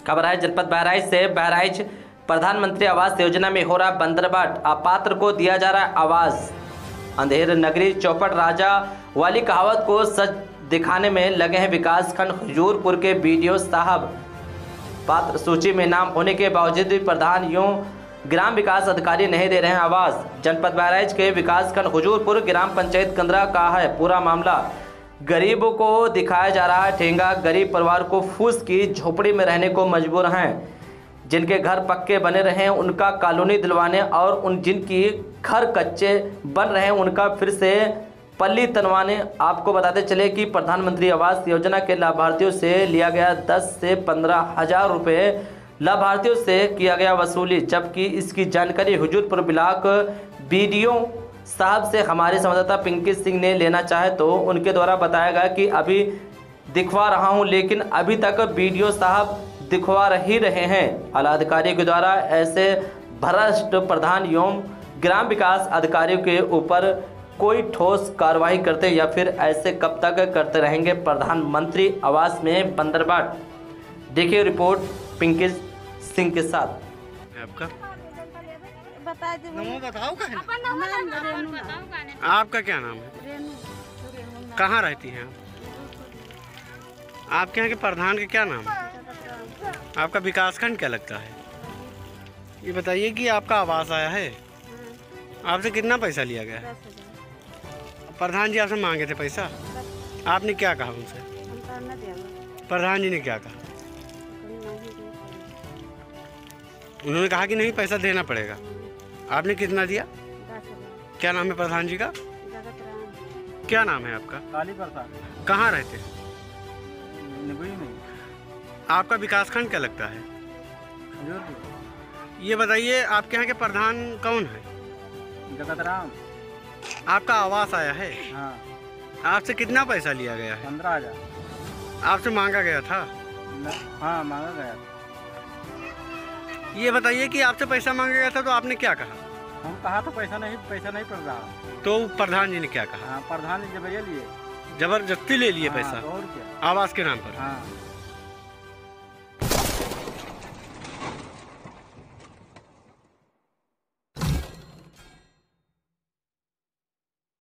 खबर है जनपद बहराइच से। बहराइच प्रधानमंत्री आवास योजना में हो रहा बंदरबाट, अपात्र को दिया जा रहा है आवास। अंधेर नगरी चौपट राजा वाली कहावत को सच दिखाने में लगे हैं विकासखंड हुजूरपुर के बीडीओ साहब। पात्र सूची में नाम होने के बावजूद भी प्रधान यूं ग्राम विकास अधिकारी नहीं दे रहे हैं आवास। जनपद बहराइच के विकासखंड हुजूरपुर ग्राम पंचायत कंदरा का है पूरा मामला। गरीबों को दिखाया जा रहा है ठेंगा। गरीब परिवार को फूस की झोपड़ी में रहने को मजबूर हैं। जिनके घर पक्के बने रहे हैं उनका कॉलोनी दिलवाने और उन जिनकी घर कच्चे बन रहे हैं उनका फिर से पल्ली तनवाने। आपको बताते चले कि प्रधानमंत्री आवास योजना के लाभार्थियों से लिया गया 10 से 15 हज़ार रुपये लाभार्थियों से किया गया वसूली, जबकि इसकी जानकारी हुजूरपुर ब्लॉक बीडीओ साहब से हमारे संवाददाता पिंकी सिंह ने लेना चाहे तो उनके द्वारा बताया गया कि अभी दिखवा रहा हूं, लेकिन अभी तक बीडीओ साहब दिखवा ही रहे हैं। आला अधिकारियों के द्वारा ऐसे भ्रष्ट प्रधान एवं ग्राम विकास अधिकारियों के ऊपर कोई ठोस कार्रवाई करते या फिर ऐसे कब तक करते रहेंगे प्रधानमंत्री आवास में बंदरबाट। देखिए रिपोर्ट पिंकी सिंह के साथ। आपका बताओ आपका क्या नाम है? कहाँ रहती हैं आप? आपके यहाँ के प्रधान का क्या नाम है? आपका विकासखंड क्या लगता है? ये बताइए कि आपका आवास आया है, आपसे कितना पैसा लिया गया है? प्रधान जी आपसे मांगे थे पैसा, आपने क्या कहा उनसे? प्रधान जी ने क्या कहा? उन्होंने कहा कि नहीं पैसा देना पड़ेगा। आपने कितना दिया? क्या नाम है प्रधान जी का? क्या नाम है आपका? काली प्रसाद। कहाँ रहते हैं? नहीं। आपका विकासखंड क्या लगता है? हुजूरपुर। ये बताइए आपके यहाँ के प्रधान कौन है? जगत राम। आपका आवास आया है, हाँ। आपसे कितना पैसा लिया गया है? 15,000। आपसे मांगा गया था? हाँ, मांगा गया। ये बताइए कि आपसे पैसा मांगा गया था तो आपने क्या कहा? हम कहा तो पैसा नहीं पड़ रहा। तो प्रधान जी ने क्या कहा? हाँ, प्रधान जी जबरिया लिए। जबरदस्ती ले लिए हाँ, पैसा तो और क्या? आवास के नाम पर? हाँ।